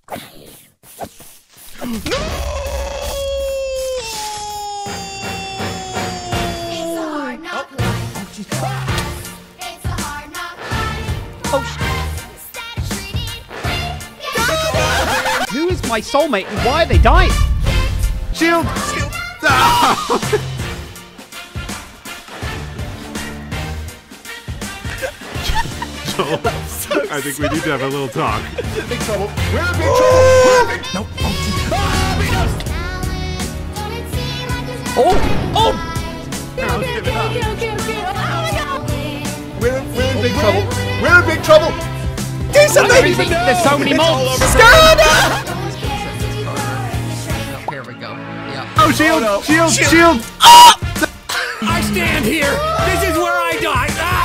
Who is my soulmate and why are they dying? Shield! Shield! Ah! Joel, I think we need to have a little talk. Big trouble. We're in big trouble. Nope. Oh! We're in big trouble. We're in big trouble. Do something! There's so many mobs! Here we go. Yeah. Oh, shield! no. Shield! Shield! I stand here. This is where I die.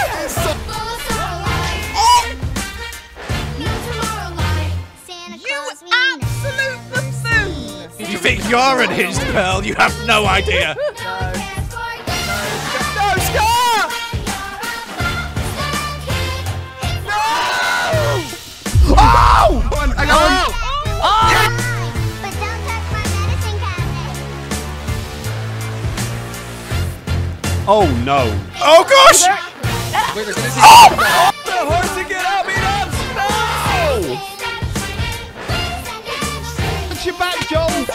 You think you're unhinged, Pearl? You have no idea. No, Scar! Oh! Come on, I got one! But don't touch my medicine cabinet. Oh no. Oh gosh! Wait, there's gonna be The horse to get up, eat up. Watch your back, Joel!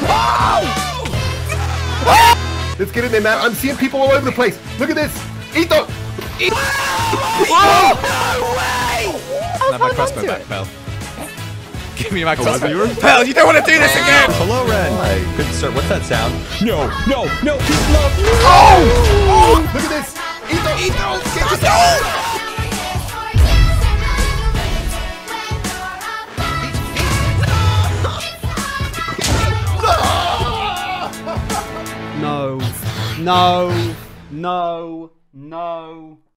Let's get in there, man. I'm seeing people all over the place. Look at this. Eat the... Eat... Have my crossbow back, Pearl. Give me my was crossbow. that yours? Pearl, you don't want to do this again! Hello, Red. Hi. Good sir. What's that sound? No. Oh! Look at this. Eat the... Eat the... No. No. No. No.